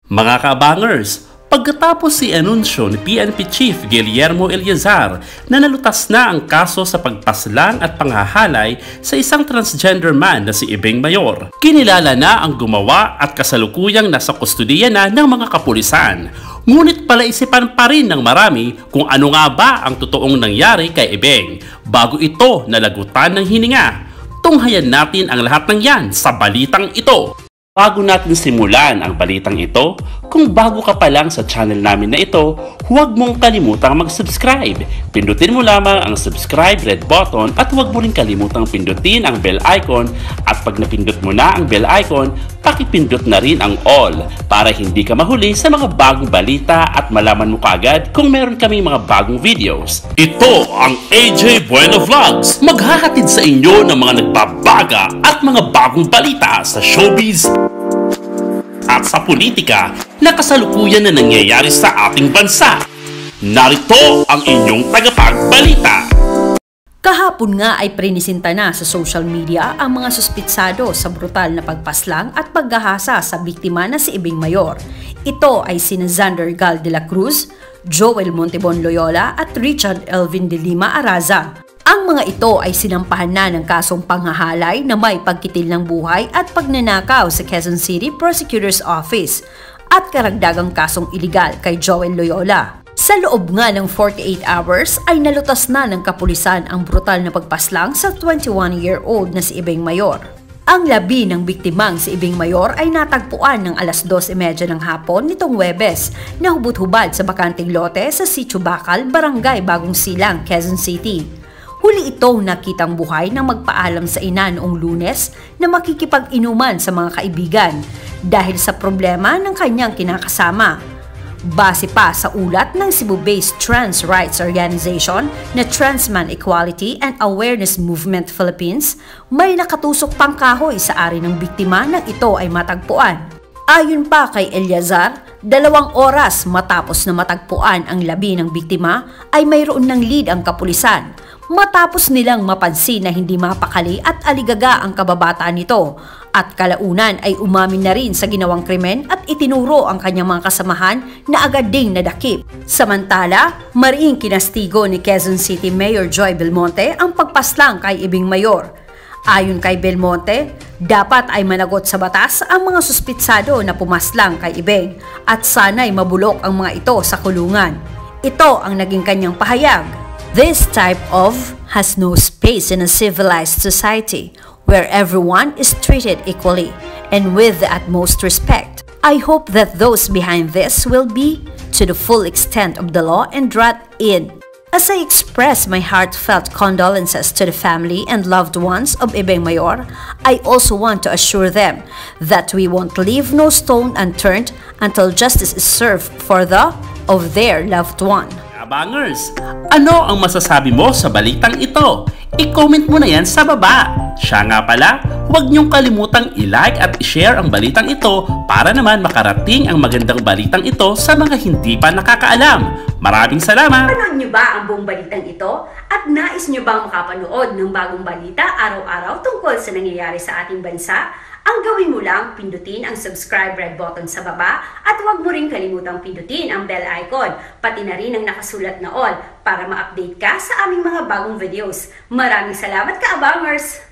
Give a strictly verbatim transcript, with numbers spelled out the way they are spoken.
Mga kaabangers, pagkatapos si anunsyo ni P N P Chief Guillermo Eleazar na nalutas na ang kaso sa pagpaslang at panghahalay sa isang transgender man na si Ibeng Mayor, kinilala na ang gumawa at kasalukuyang nasa kustudiya na ng mga kapulisan. Ngunit palaisipan pa rin ng marami kung ano nga ba ang totoong nangyari kay Ibeng bago ito nalagutan ng hininga. Tunghayan natin ang lahat ng yan sa balitang ito. Bago natin simulan ang balitang ito, kung bago ka pa lang sa channel namin na ito, huwag mong kalimutang mag-subscribe. Pindutin mo lamang ang subscribe red button at huwag mo rin kalimutang pindutin ang bell icon, at pag napindot mo na ang bell icon, pakipindot na rin ang all para hindi ka mahuli sa mga bagong balita at malaman mo kaagad kung meron kaming mga bagong videos. Ito ang A J Bueno Vlogs, maghahatid sa inyo ng mga nagbabaga at mga bagong balita sa showbiz at sa politika na kasalukuyan na nangyayari sa ating bansa. Narito ang inyong tagapagbalita. Kahapon nga ay prinisinta na sa social media ang mga suspitsado sa brutal na pagpaslang at paggahasa sa biktima na si Ibeng Mayor. Ito ay sina Xander Gal de la Cruz, Joel Montebon Loyola at Richard Elvin de Lima Araza. Ang mga ito ay sinampahan na ng kasong panghahalay na may pagkitil ng buhay at pagnanakaw sa Quezon City Prosecutor's Office at karagdagang kasong iligal kay Joel Loyola. Sa loob nga ng forty-eight hours ay nalutas na ng kapulisan ang brutal na pagpaslang sa twenty-one-year-old na si Ibeng Mayor. Ang labi ng biktimang si Ibeng Mayor ay natagpuan ng alas dos trenta ng hapon nitong Huwebes na hubot-hubad sa bakanteng lote sa Sitio Bakal, Barangay Bagong Silang, Quezon City. Huli itong nakitang buhay nang magpaalam sa ina noong Lunes na makikipag-inuman sa mga kaibigan dahil sa problema ng kanyang kinakasama. Base pa sa ulat ng Cebu-based trans rights organization na Transman Equality and Awareness Movement Philippines, may nakatusok pang kahoy sa ari ng biktima nang ito ay matagpuan. Ayon pa kay Eleazar, dalawang oras matapos na matagpuan ang labi ng biktima ay mayroon ng lead ang kapulisan. Matapos nilang mapansin na hindi mapakali at aligaga ang kababataan nito, at kalaunan ay umamin na rin sa ginawang krimen at itinuro ang kanyang mga kasamahan na agad ding nadakip. Samantala, mariing kinastigo ni Quezon City Mayor Joy Belmonte ang pagpaslang kay Ibeng Mayor. Ayon kay Belmonte, dapat ay managot sa batas ang mga suspitsado na pumaslang kay Ibeng at sana'y mabulok ang mga ito sa kulungan. Ito ang naging kanyang pahayag. This type of has no space in a civilized society where everyone is treated equally and with the utmost respect. I hope that those behind this will be to the full extent of the law and brought in. As I express my heartfelt condolences to the family and loved ones of Ibeng Mayor, I also want to assure them that we won't leave no stone unturned until justice is served for the of their loved one. Abangers, ano ang masasabi mo sa balitang ito? I-comment mo na yan sa baba. Siya nga pala, huwag niyong kalimutang i-like at i-share ang balitang ito para naman makarating ang magandang balitang ito sa mga hindi pa nakakaalam. Maraming salamat! Panood niyo ba ang buong balitang ito? At nais niyo bang makapanood ng bagong balita araw-araw tungkol sa nangyayari sa ating bansa? Ang gawin mo lang, pindutin ang subscribe red button sa baba at huwag mo rin kalimutang pindutin ang bell icon, pati na rin ang nakasulat na all para ma-update ka sa aming mga bagong videos. Maraming salamat ka-abangers!